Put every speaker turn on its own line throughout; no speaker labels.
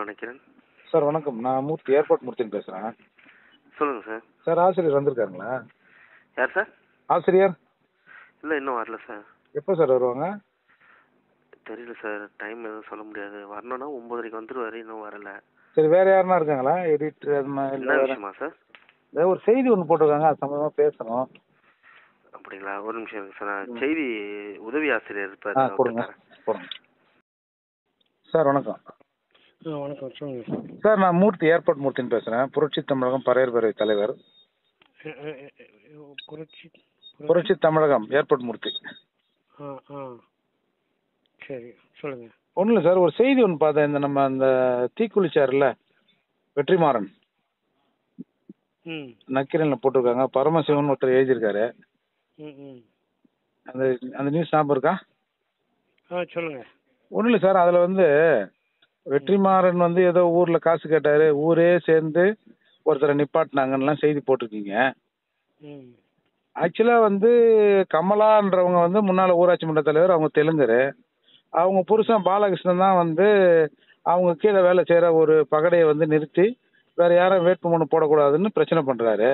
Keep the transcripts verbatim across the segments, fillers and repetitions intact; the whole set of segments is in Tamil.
நினைக்கிறேன்.
சார் வணக்கம். நான் மூர்த்தி, ஏர்போர்ட் மூர்த்தின்னு பேசுகிறேன்.
சொல்லுங்கள் சார்.
சார் ஆசிரியர் வந்திருக்காருங்களா?
யார் சார்?
ஆசிரியர்
இல்லை, இன்னும் வரல சார்.
எப்போ சார் வருவாங்க?
தெரியல சார், டைம் எதுவும் சொல்ல முடியாது. வரணும்னா ஒம்பதரைக்கு வந்துடுவார், இன்னும் வரல.
சரி, வேற யாருன்னா இருக்காங்களா? எடிட்டர் அது மாதிரி
என்ன
இல்லை வேற?
விஷயமா சார்?
ஏதோ ஒரு செய்தி ஒன்று போட்டிருக்காங்க, அது சம்மந்தமாக பேசணும்.
அப்படிங்களா? ஒரு நிமிஷம் இருக்கு சார். நான் செய்தி உதவி ஆசிரியர்
ஆ
இருப்பார்,
கொடுங்க கொடுங்க. சார் வணக்கம்.
ஆ வணக்கம், சொல்லுங்க.
சார் நான் மூர்த்தி, ஏர்போர்ட் மூர்த்தின்னு பேசுகிறேன். புரட்சி தமிழகம் பறையர் பேரவை தலைவர்.
அ, அ, அ, புரட்சி
புரட்சி தமிழகம் ஏர்போர்ட் மூர்த்தி.
ஆ ஆ சரி, சொல்லுங்க.
ஒன்றும் இல்லை சார், ஒரு செய்தி ஒன்று பார்த்தேன். இந்த நம்ம அந்த தீக்குளிச்சார்ல வெற்றிமாறன்,
ம்
நக்கீரனில் போட்டிருக்காங்க. பரமசிவன் ஒருத்தர் எழுதியிருக்காரு.
ம் ம்
அந்த அந்த நியூஸ் ஞாபகம் இருக்கா?
ஆ சொல்லுங்க.
ஒன்றும் இல்லை சார், அதில் வந்து வெற்றிமாறன் வந்து ஏதோ ஊரில் காசு கேட்டார், ஊரே சேர்ந்து ஒருத்தரை நிப்பாட்டினாங்கன்னெலாம் செய்தி போட்டிருக்கீங்க.
ம்
ஆக்சுவலாக வந்து கமலான்றவங்க வந்து முன்னாள் ஊராட்சி மன்ற தலைவர், அவங்க தெலுங்கர். அவங்க புருஷன் பாலகிருஷ்ணன் தான் வந்து அவங்க கீழே வேலை செய்கிற ஒரு பகடையை வந்து நிறுத்தி வேறு யாரும் வேட்புமனு போடக்கூடாதுன்னு பிரச்சனை பண்ணுறாரு.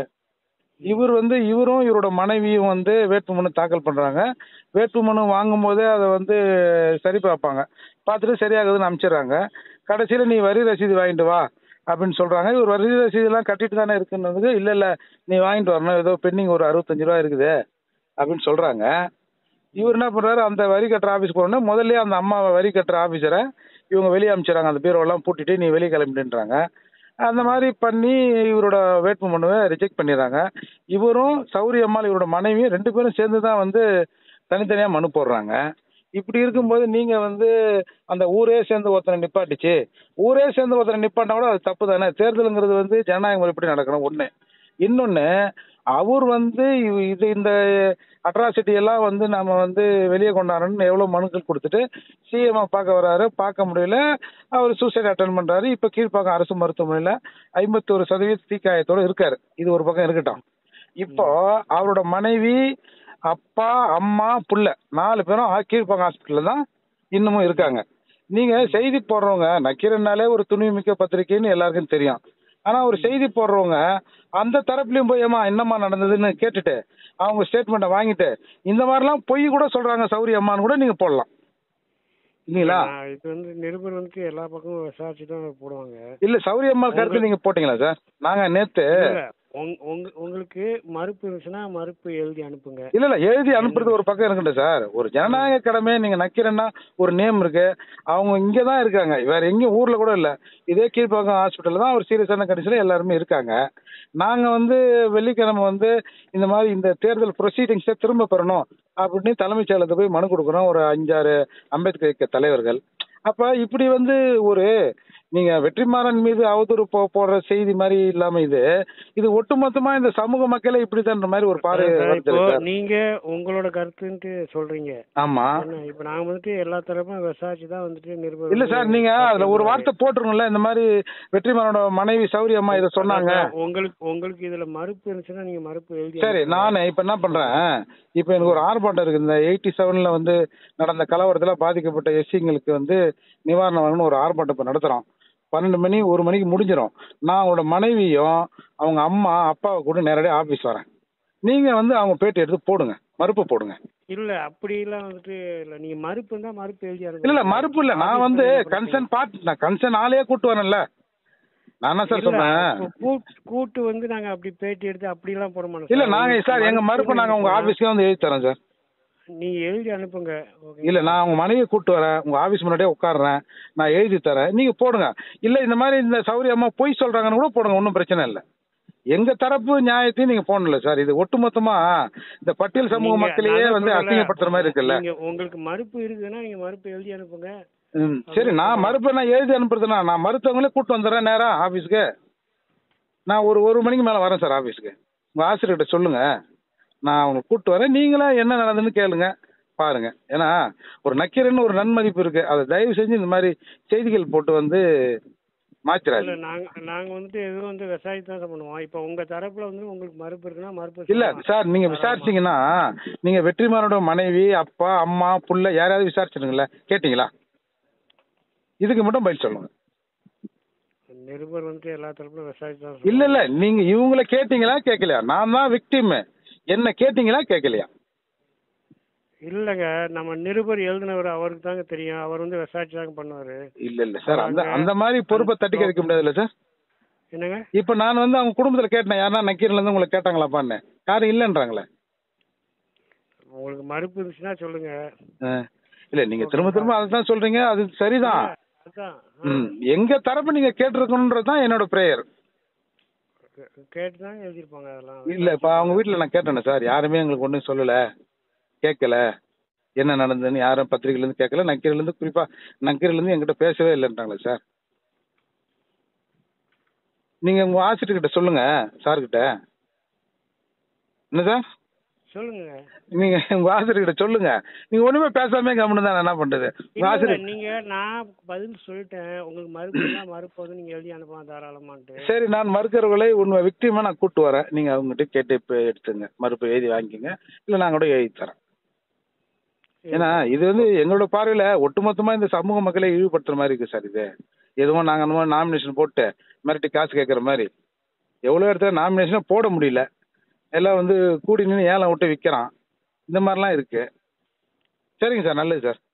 இவர் வந்து இவரும் இவரோட மனைவியும் வந்து வேட்புமனு தாக்கல் பண்ணுறாங்க. வேட்புமனு வாங்கும் போதே அதை வந்து சரி பார்ப்பாங்க, பார்த்துட்டு சரியாகுதுன்னு அனுப்பிச்சிடுறாங்க. கடைசியில் நீ வரி ரசீது வாங்கிட்டு வா அப்படின்னு சொல்கிறாங்க. இவர் வரி ரசீதெல்லாம் கட்டிட்டு தானே இருக்குன்னு, இல்லை இல்லை நீ வாங்கிட்டு வரணும், ஏதோ பெண்டிங் ஒரு அறுபத்தஞ்சு ரூபா இருக்குது அப்படின்னு சொல்கிறாங்க. இவர் என்ன பண்ணுறாரு, அந்த வரி கட்டுற ஆஃபீஸ் போனோடனே முதல்ல அந்த அம்மாவை வரி கட்டுற ஆஃபீஸரை இவங்க வெளியே அனுப்பிச்சிடறாங்க. அந்த பீரோவெல்லாம் பூட்டிட்டு நீ வெளியே கிளம்பிட்டுன்றாங்க. அந்த மாதிரி பண்ணி இவரோட வேட்புமனுவை ரிஜெக்ட் பண்ணிடுறாங்க. இவரும் சௌரி அம்மாள் இவரோட மனைவியும் ரெண்டு பேரும் சேர்ந்து தான் வந்து தனித்தனியாக மனு போடுறாங்க. இப்படி இருக்கும்போது நீங்கள் வந்து அந்த ஊரே சேர்ந்து ஒருத்தனை நிப்பாட்டிச்சு, ஊரே சேர்ந்து ஒருத்தனை நிப்பாட்டினா கூட அது தப்பு தானே? தேர்தலுங்கிறது வந்து ஜனநாயக முறைப்படி நடக்கணும் ஒன்று. இன்னொன்று, அவர் வந்து இவ- இது இந்த அட்ராசிட்டி எல்லாம் வந்து நம்ம வந்து வெளியே கொண்டாடணும்னு எவ்வளோ மனுக்கள் கொடுத்துட்டு சிஎம்ஐ பார்க்க வராரு, பார்க்க முடியல, அவர் சூசைட் அட்டன் பண்ணுறாரு. இப்போ கீழ்ப்பாக்கம் அரசு மருத்துவமனையில் ஐம்பத்தி ஒரு சதவீத தீக்காயத்தோடு இருக்காரு. இது ஒரு பக்கம் இருக்கட்டும். இப்போ அவரோட மனைவி, அப்பா, அம்மா, புள்ள நாலு பேரும் ஆ- கீழ்ப்பாக்கம் ஹாஸ்பிட்டலில் தான் இன்னமும் இருக்காங்க. நீங்கள் செய்தி போடுறவங்க, நக்கீரனாலே ஒரு துணிமிக்க பத்திரிக்கைன்னு எல்லாருக்கும் தெரியும். ஆனால் ஒரு செய்தி போடுறவங்க அந்த தரப்புலையும் போய் ஏமா என்னம்மா நடந்ததுன்னு கேட்டுட்டு அவங்க ஸ்டேட்மெண்ட்டை வாங்கிட்டு இந்த மாதிரிலாம் பொய் கூட சொல்கிறாங்க சௌரி அம்மான்னு கூட நீங்கள் போடலாம் இல்லைங்களா?
நான் இது வந்து நிருபர் வந்து எல்லா பக்கமும் விசாரிச்சு தான் போடுவாங்க.
இல்லை, சௌரி அம்மா கருத்து நீங்கள் போட்டிங்களா சார்? நாங்கள் நேற்று
இல்ல, உங்க- உங்க- உங்களுக்கு மறுப்பு இருந்துச்சுன்னா மறுப்பு எழுதி அனுப்புங்க.
இல்லை இல்லை எழுதி அனுப்புறது ஒரு பக்கம் இருக்கட்டும் சார். ஒரு ஜனநாயக கடமை. நீங்கள் நக்கீரன்னா ஒரு நேம் இருக்கு, அவங்க இங்கே தான் இருக்காங்க, வேற எங்கேயும் ஊரில் கூட இல்லை. இதே கீழ்ப்பாக்கம் ஹாஸ்பிட்டலில் தான் ஒரு சீரியஸான கண்டிஷனில் எல்லாருமே இருக்காங்க. நாங்கள் வந்து வெள்ளிக்கிழமை வந்து இந்த மாதிரி இந்த தேர்தல் ப்ரொசீடிங்ஸை திரும்ப பெறணும் அப்படின்னு தலைமைச் செயலகத்தை போய் மனு கொடுக்குறோம், ஒரு அஞ்சாறு அம்பேத்கர் இயக்க தலைவர்கள். அப்போ இப்படி வந்து ஒரு நீங்கள் வெற்றிமாறன் மீது அவதூறு போ போடுற செய்தி மாதிரி இல்லாமல் இது இது ஒட்டுமொத்தமா இந்த சமூக மக்களே இப்படித்தான்ற மாதிரி ஒரு பார்வை
அதான்
வருது
இப்போ
சார்.
நீங்க உங்களோட கருத்துன்ட்டு சொல்றீங்க.
ஆமா.
என்ன, இப்ப நாங்க வந்துட்டு எல்லா தரப்பும் விசாரிச்சு தான் வந்துட்டு நிருபர்
இல்ல
வந்து
சார், நீங்க அதுல ஒரு வார்த்தை போட்டுருங்கல்ல, இந்த மாதிரி வெற்றிமாறனோட மனைவி சௌரி அம்மா இதை சொன்னாங்க.
அதான் உங்களுக்கு உங்களுக்கு இதுல மறுப்பு இருந்துச்சுன்னா நீங்க மறுப்பு எழுதி
சரி,
அனுப்புங்க.
நான் இப்ப என்ன பண்றேன், இப்ப எனக்கு ஒரு ஆர்ப்பாட்டம் இருக்கு. இந்த எயிட்டி செவன்ல வந்து நடந்த கலவரத்துல பாதிக்கப்பட்ட எஸ்சிங்களுக்கு வந்து நிவாரணம் வாங்கணும் ஒரு ஆர்ப்பாட்டம் இப்ப நடத்துறோம். பன்னெண்டு மணி ஒரு மணிக்கு முடிஞ்சிடும். நான் அவங்களோட மனைவியும் அவங்க அம்மா அப்பாவை கூட நேரடியாக ஆபீஸ் வரேன். நீங்க வந்து அவங்க பேட்டி எடுத்து போடுங்க, மறுப்பு போடுங்க.
இல்ல அப்படி எல்லாம் வந்துட்டு இல்ல, நீங்க மறுப்பு இருந்தா மறுப்பு எழுதி
இல்ல இல்ல
அனுப்புங்க.
மறுப்பு இல்ல, நான் வந்து கன்சர்ன் பார்ட், நான் கன்சர்ன் ஆளையே கூட்டு வரேன்ல. நான் என்ன சார்
இல்ல,
சொன்னேன்?
அப்போ கூட்டு- கூட்டு வந்து நாங்க அப்படி பேட்டி எடுத்து அப்படி எல்லாம் போட மாட்டோம்
இல்ல
சார்.
நாங்க
உங்களுக்கு
சார் எங்க மறுப்பு நாங்க உங்க ஆபீஸ்க்கே வந்து எழுதி தரோம் சார்.
நீங்க எழுதி அனுப்புங்க. ஓகே.
இல்ல நான் உங்க மனைவியை கூட்டு வரேன், உங்க ஆபீஸ் முன்னாடியே உட்காடுறேன், நான் எழுதி தரேன், நீங்க போடுங்க. இல்ல இந்த மாதிரி இந்த சௌரி அம்மா பொய் சொல்றாங்கன்னு கூட போடுங்க, ஒன்றும் பிரச்சனை இல்லை. எங்க தரப்பு நியாயத்தையும் நீங்க போடல சார். இது ஒட்டுமொத்தமா இந்த பட்டியல் சமூக
நீங்க-
மக்களையே
நான்
வந்து
சொல்லல,
அசிங்கப்படுத்துற மாதிரி இருக்குல்ல.
நீங்க உங்களுக்கு மறுப்பு இருக்குதுன்னா நீங்க மறுப்பு எழுதி அனுப்புங்க.
ம், சரி, நான் மறுப்பு நான் எழுதி அனுப்புறதுனா நான் மறுத்தவங்களே கூட்டு வந்துடுறேன் நேரா ஆபீஸ்க்கு. நான் ஒரு ஒரு மணிக்கு மேல வரேன் சார் ஆபீஸ்க்கு. உங்க ஆசிரியர்கிட்ட சொல்லுங்க, நான் அவங்களை கூட்டு வரேன். நீங்களா என்ன நடந்ததுன்னு கேளுங்க, பாருங்க. ஏன்னா ஒரு நக்கீரன்னு ஒரு நன்மதிப்பு இருக்கு, அதை தயவு செஞ்சு இந்த மாதிரி செய்திகள் போட்டு வந்து
இல்ல,
மாத்திராது.
நாங்க நாங்க வந்துட்டு எதுவும் வந்து விசாரிச்சு தான் பண்ணுவோம். இப்ப உங்க தரப்புல வந்து உங்களுக்கு மறுப்பு இருக்குன்னா மறுப்பு
இல்ல
சொல்லலாம்.
சார், நீங்க விசாரிச்சீங்கன்னா நீங்க வெற்றிமாறனோட மனைவி அப்பா அம்மா புள்ள யாரையாவது விசாரிச்சிருங்களா, கேட்டீங்களா? இதுக்கு மட்டும் பதில் சொல்லுங்க.
நிருபர் வந்துட்டு எல்லா தரப்புலும் விசாரிச்சு தான்
இல்ல இல்ல
சொல்லுவாங்க.
நீங்க இவங்கள கேட்டீங்களா கேட்கலையா? நான் தான் விக்டிம். என்ன கேட்டீங்களா கேட்கலையா?
இல்லைங்க, நம்ம நிருபர் எழுதினவர் அவருக்கு தாங்க தெரியும். அவர் வந்து விசாரிச்சு தாங்க பண்ணுவாரு.
இல்ல இல்ல சார், அந்த
அவங்க
அந்த மாதிரி பொறுப்பை தட்டி கழிக்க முடியாதுல்ல சார்.
என்னங்க?
இப்ப நான் வந்து அவங்க குடும்பத்துல கேட்டேன், யாருன்னா நக்கீரன்ல இருந்து உங்களை கேட்டாங்களாப்பான்னு. யாரும் இல்லைன்றாங்களே.
உங்களுக்கு மறுப்பு இருந்துச்சுன்னா சொல்லுங்க.
ஆ. இல்ல நீங்க திரும்ப திரும்ப அதை தான் சொல்றீங்க, அது சரிதான்.
அதான்
ம். எங்க தரப்பு நீங்க கேட்டிருக்கணுன்றது தான் என்னோட பிரேயர்.
கேட்டு தான் எழுதியிருப்பாங்க அதெல்லாம்.
இல்ல இப்ப அவங்க வீட்டுல நான் கேட்டேனே சார், யாருமே எங்களுக்கு ஒன்றும் சொல்லல, கேட்கல, என்ன நடந்ததுன்னு யாரும் பத்திரிகையில இருந்து கேட்கல, நக்கீரில இருந்து குறிப்பா நக்கீரில இருந்து என்கிட்ட பேசவே இல்லைன்றாங்களே சார். நீங்க உங்க ஆசிரியர் கிட்ட சொல்லுங்க, சார் கிட்ட. என்ன சார்?
சொல்லுங்க.
நீங்க உங்க ஆசிரியர் கிட்ட சொல்லுங்க. நீங்க ஒண்ணுமே பேசாம கவனம் தான் என்ன பண்றது? உங்க
இல்ல, இல்ல,
ஆசிரியர்
நீங்க நான் பதில் சொல்லிட்டேன். உங்களுக்கு மறுப்புனா மறுப்பு வந்து நீங்க எழுதி அனுப்பலாம் தாராளமான்ட்டு.
சரி, நான் மறுக்கிறவர்களை உண்மை விக்டிமா நான் கூட்டு வரேன். நீங்க அவங்ககிட்ட கேட்டு இப்ப எடுத்துங்க, மறுப்பு எழுதி வாங்கிக்கங்க, இல்ல நான் கூட எழுதி தரேன். ஏன்னா இது வந்து எங்களோட பார்வையில ஒட்டுமொத்தமா இந்த சமூக மக்களை இழிவுபடுத்துற மாதிரி இருக்கு சார். இது எதுவும் நாங்க அந்த மாதிரி நாமினேஷன் போட்டு மிரட்டி காசு கேட்கற மாதிரி எவ்வளவு இடத்துல நாமினேஷன் போட முடியல, எல்லாம் வந்து கூடி நின்று ஏலம் விட்டு விற்கிறான். இந்த மாதிரிலாம் இருக்கு. சரிங்க சார், நல்லது சார்.